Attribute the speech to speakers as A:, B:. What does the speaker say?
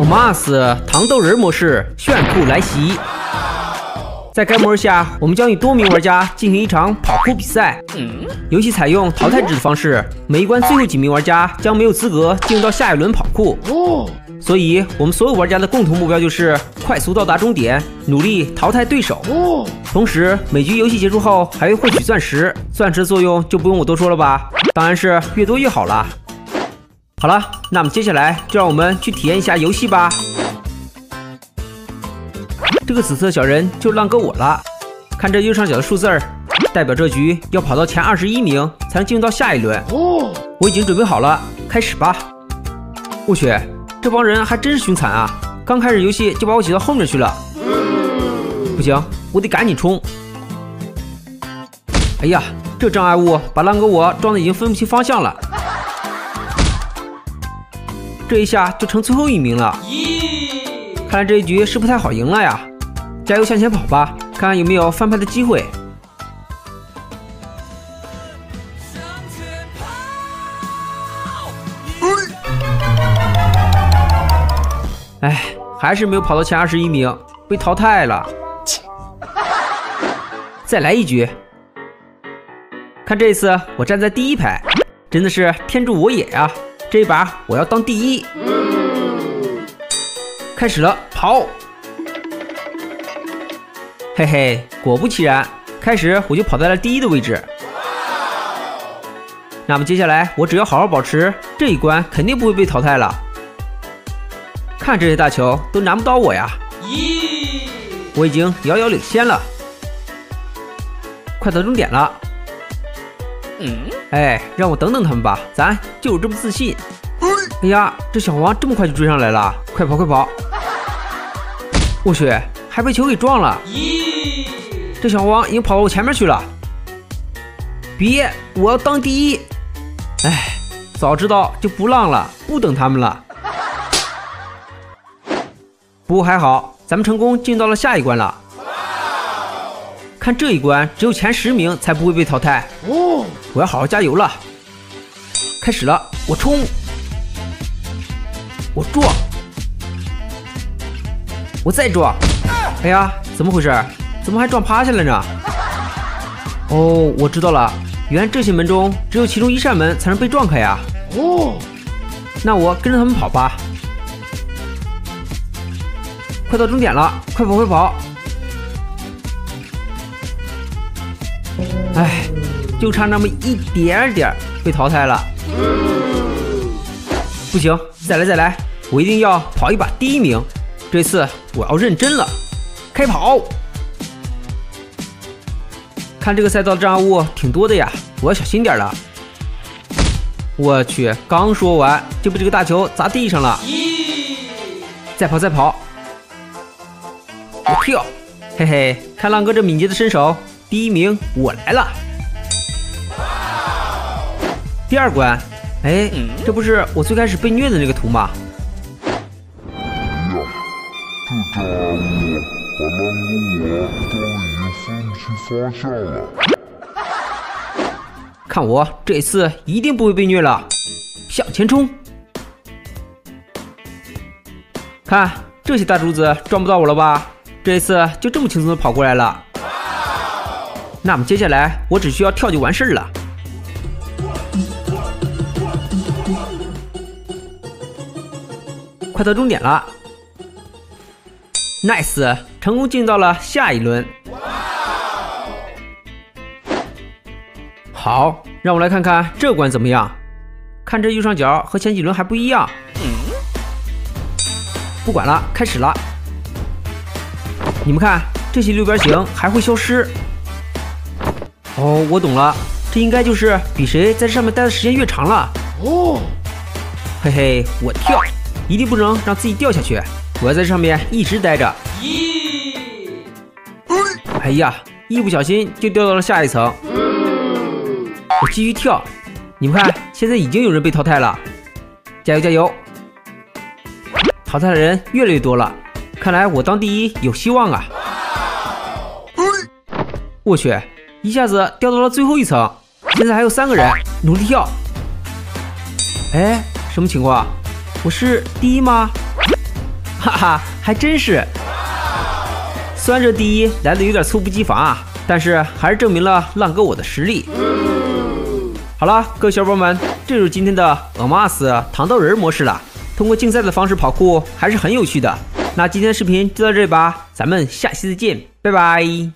A: Among-Us 糖豆人模式炫酷来袭。在该模式下，我们将与多名玩家进行一场跑酷比赛。游戏采用淘汰制的方式，每一关最后几名玩家将没有资格进入到下一轮跑酷。所以，我们所有玩家的共同目标就是快速到达终点，努力淘汰对手。同时，每局游戏结束后还会获取钻石，钻石的作用就不用我多说了吧？当然是越多越好了。好了，那么接下来就让我们去体验一下游戏吧。这个紫色小人就让给我了，看这右上角的数字儿，代表这局要跑到前21名才能进入到下一轮。我已经准备好了，开始吧。我去，这帮人还真是凶残啊！刚开始游戏就把我挤到后面去了。不行，我得赶紧冲。哎呀，这障碍物把浪哥我撞得已经分不清方向了。这一下就成最后一名了。看来这一局是不太好赢了呀！加油向前跑吧，看看有没有翻盘的机会。哎，还是没有跑到前21名，被淘汰了。再来一局，看这一次我站在第一排，真的是天助我也呀！这一把我要当第一。开始了，跑！嘿嘿，果不其然，开始我就跑在了第一的位置。那么接下来我只要好好保持这一关，肯定不会被淘汰了。看这些大球都难不倒我呀！我已经遥遥领先了，快到终点了。哎，让我等等他们吧，咱就有这么自信。哎呀，这小黄这么快就追上来了，快跑快跑！我去，还被球给撞了。这小黄已经跑到我前面去了。别，我要当第一！哎，早知道就不浪了，不等他们了。不过还好，咱们成功进到了下一关了。看这一关，只有前10名才不会被淘汰。我要好好加油了。开始了，我冲！我撞！我再撞！哎呀，怎么回事？怎么还撞趴下了呢？哦，我知道了，原来这些门中只有其中一扇门才能被撞开呀。那我跟着他们跑吧。快到终点了，快跑快跑！哎，就差那么一点点被淘汰了。不行，再来，我一定要跑一把第一名。这次我要认真了，开跑！看这个赛道的障碍物挺多的呀，我要小心点了。我去，刚说完就被这个大球砸地上了。再跑！我跳！嘿嘿，看浪哥这敏捷的身手，第一名我来了。第二关，哎，这不是我最开始被虐的那个图吗？
B: 这障碍物把浪哥我撞得已经分不清方向了。
A: 看我这一次一定不会被虐了，向前冲！看这些大柱子撞不到我了吧？这一次就这么轻松的跑过来了。那么接下来我只需要跳就完事儿了。快到终点了 ，nice， 成功进到了下一轮。好，让我来看看这关怎么样。看这右上角和前几轮还不一样。不管了，开始了。你们看，这些六边形还会消失。哦，我懂了，这应该就是比谁在这上面待的时间越长了。嘿嘿，我跳，一定不能让自己掉下去。我要在这上面一直待着。哎呀，一不小心就掉到了下一层。我继续跳，你们看，现在已经有人被淘汰了。加油加油！淘汰的人越来越多了，看来我当第一有希望啊！我去，一下子掉到了最后一层，现在还有3个人，努力跳。哎，什么情况？我是第一吗？ 哈哈，还真是。虽然这第一来的有点猝不及防啊，但是还是证明了浪哥我的实力。好了，各位小伙伴们，这就是今天的 Among Us 糖豆人模式了。通过竞赛的方式跑酷还是很有趣的。那今天的视频就到这里吧，咱们下期再见，拜拜。